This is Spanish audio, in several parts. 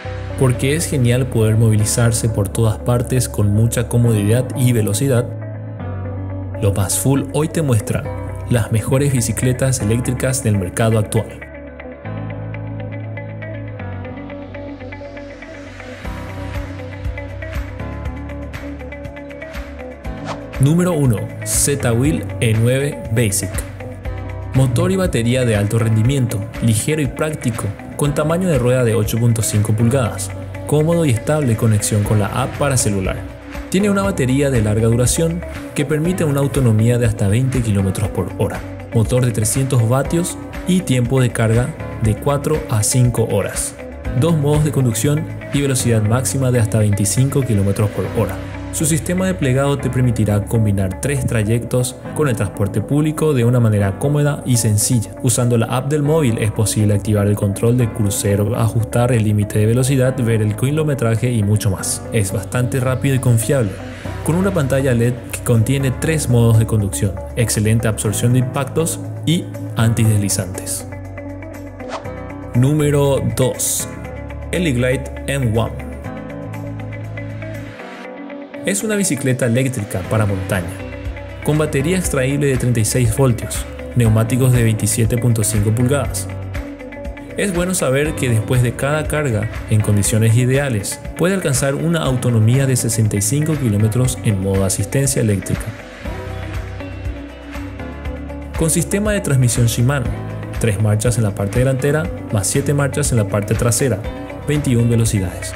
Porque es genial poder movilizarse por todas partes con mucha comodidad y velocidad, Lo Más Full hoy te muestra las mejores bicicletas eléctricas del mercado actual. Número 1. Z-Wheel E9 Basic. Motor y batería de alto rendimiento, ligero y práctico, con tamaño de rueda de 8.5 pulgadas, cómodo y estable conexión con la app para celular. Tiene una batería de larga duración que permite una autonomía de hasta 20 km por hora, motor de 300 vatios y tiempo de carga de 4 a 5 horas. Dos modos de conducción y velocidad máxima de hasta 25 km por hora. Su sistema de plegado te permitirá combinar 3 trayectos con el transporte público de una manera cómoda y sencilla. Usando la app del móvil es posible activar el control de crucero, ajustar el límite de velocidad, ver el kilometraje y mucho más. Es bastante rápido y confiable, con una pantalla LED que contiene 3 modos de conducción, excelente absorción de impactos y antideslizantes. Número 2. Eleglide M1. Es una bicicleta eléctrica para montaña, con batería extraíble de 36 voltios, neumáticos de 27.5 pulgadas. Es bueno saber que después de cada carga, en condiciones ideales, puede alcanzar una autonomía de 65 km en modo asistencia eléctrica. Con sistema de transmisión Shimano, 3 marchas en la parte delantera más 7 marchas en la parte trasera, 21 velocidades.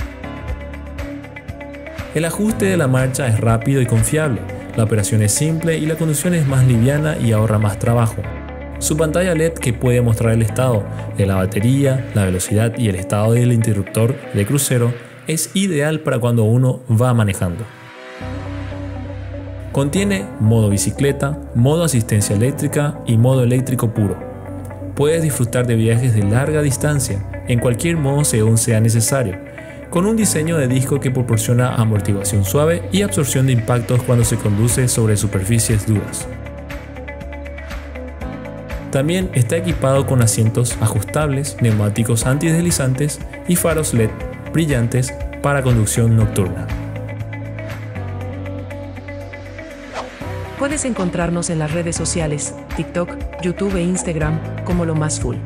El ajuste de la marcha es rápido y confiable, la operación es simple y la conducción es más liviana y ahorra más trabajo. Su pantalla LED que puede mostrar el estado de la batería, la velocidad y el estado del interruptor de crucero es ideal para cuando uno va manejando. Contiene modo bicicleta, modo asistencia eléctrica y modo eléctrico puro. Puedes disfrutar de viajes de larga distancia en cualquier modo según sea necesario, con un diseño de disco que proporciona amortiguación suave y absorción de impactos cuando se conduce sobre superficies duras. También está equipado con asientos ajustables, neumáticos antideslizantes y faros LED brillantes para conducción nocturna. Puedes encontrarnos en las redes sociales, TikTok, YouTube e Instagram, como Lo Más Full.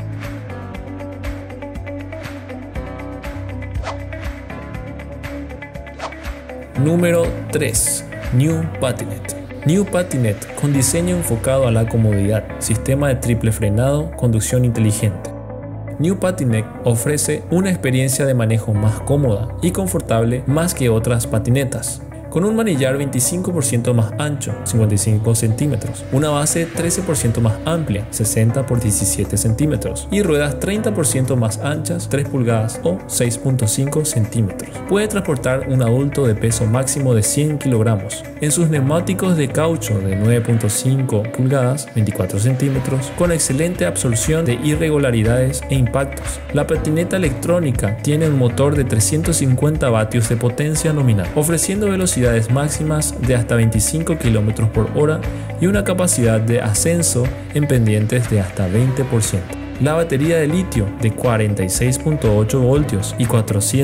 Número 3. New Patinet. New Patinet con diseño enfocado a la comodidad, sistema de triple frenado, conducción inteligente. New Patinet ofrece una experiencia de manejo más cómoda y confortable más que otras patinetas. Con un manillar 25% más ancho, 55 centímetros, una base 13% más amplia, 60 por 17 centímetros, y ruedas 30% más anchas, 3 pulgadas o 6.5 centímetros. Puede transportar un adulto de peso máximo de 100 kilogramos. En sus neumáticos de caucho de 9.5 pulgadas, 24 centímetros, con excelente absorción de irregularidades e impactos. La patineta electrónica tiene un motor de 350 vatios de potencia nominal, ofreciendo velocidades máximas de hasta 25 km por hora y una capacidad de ascenso en pendientes de hasta 20%. La batería de litio de 46.8 voltios y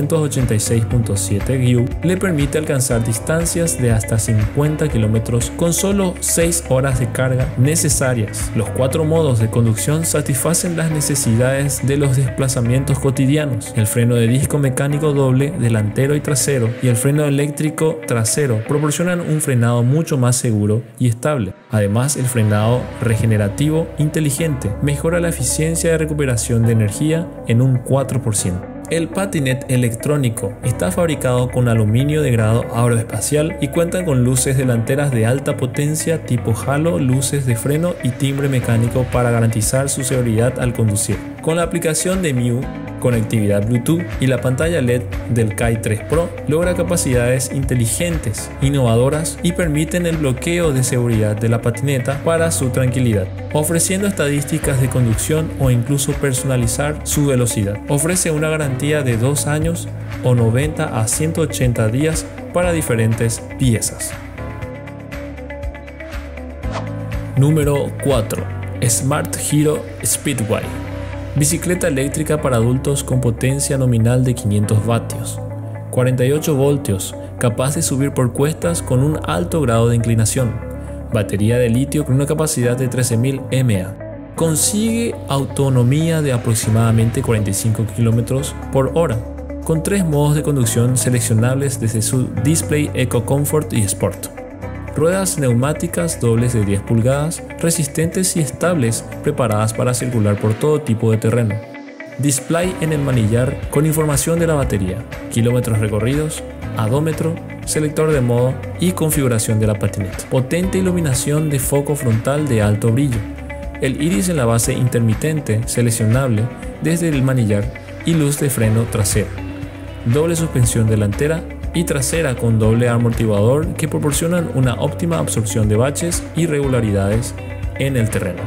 486.7 GU le permite alcanzar distancias de hasta 50 km con solo 6 horas de carga necesarias. Los 4 modos de conducción satisfacen las necesidades de los desplazamientos cotidianos. El freno de disco mecánico doble delantero y trasero y el freno eléctrico trasero proporcionan un frenado mucho más seguro y estable. Además, el frenado regenerativo inteligente mejora la eficiencia de recuperación de energía en un 4%. El patinet electrónico está fabricado con aluminio de grado aeroespacial y cuenta con luces delanteras de alta potencia tipo halo, luces de freno y timbre mecánico para garantizar su seguridad al conducir. Con la aplicación de Mew, conectividad Bluetooth y la pantalla LED del KAI 3 Pro logra capacidades inteligentes, innovadoras y permiten el bloqueo de seguridad de la patineta para su tranquilidad, ofreciendo estadísticas de conducción o incluso personalizar su velocidad. Ofrece una garantía de 2 años o 90 a 180 días para diferentes piezas. Número 4. Smart Hero Speedway. Bicicleta eléctrica para adultos con potencia nominal de 500 vatios. 48 voltios, capaz de subir por cuestas con un alto grado de inclinación. Batería de litio con una capacidad de 13.000 mAh. Consigue autonomía de aproximadamente 45 km por hora, con 3 modos de conducción seleccionables desde su display Eco Comfort y Sport. Ruedas neumáticas dobles de 10 pulgadas, resistentes y estables, preparadas para circular por todo tipo de terreno. Display en el manillar con información de la batería, kilómetros recorridos, adómetro, selector de modo y configuración de la patineta. Potente iluminación de foco frontal de alto brillo. El iris en la base intermitente seleccionable desde el manillar y luz de freno trasera. Doble suspensión delantera y trasera con doble amortiguador que proporcionan una óptima absorción de baches y irregularidades en el terreno.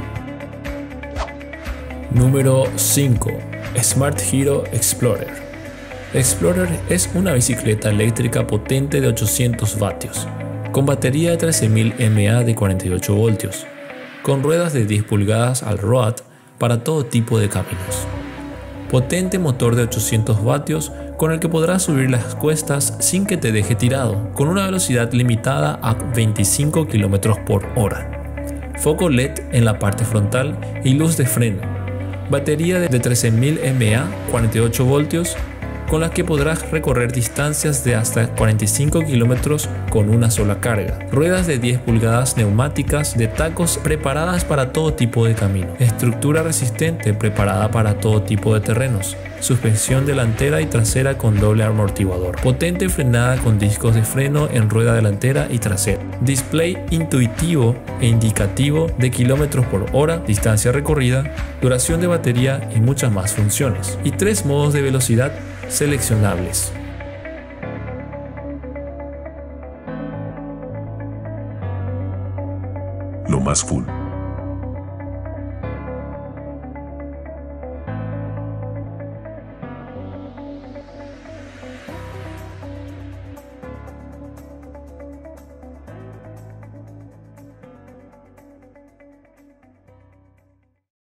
Número 5. Smart Hero Explorer. Explorer es una bicicleta eléctrica potente de 800 vatios, con batería de 13.000 mAh de 48 voltios, con ruedas de 10 pulgadas al road para todo tipo de caminos. Potente motor de 800 vatios con el que podrás subir las cuestas sin que te deje tirado, con una velocidad limitada a 25 km por hora. Foco LED en la parte frontal y luz de freno. Batería de 13.000 mAh, 48 voltios, con la que podrás recorrer distancias de hasta 45 km con una sola carga. Ruedas de 10 pulgadas neumáticas de tacos preparadas para todo tipo de camino. Estructura resistente preparada para todo tipo de terrenos. Suspensión delantera y trasera con doble amortiguador. Potente frenada con discos de freno en rueda delantera y trasera. Display intuitivo e indicativo de kilómetros por hora, distancia recorrida, duración de batería y muchas más funciones. Y 3 modos de velocidad seleccionables. Lo más cool.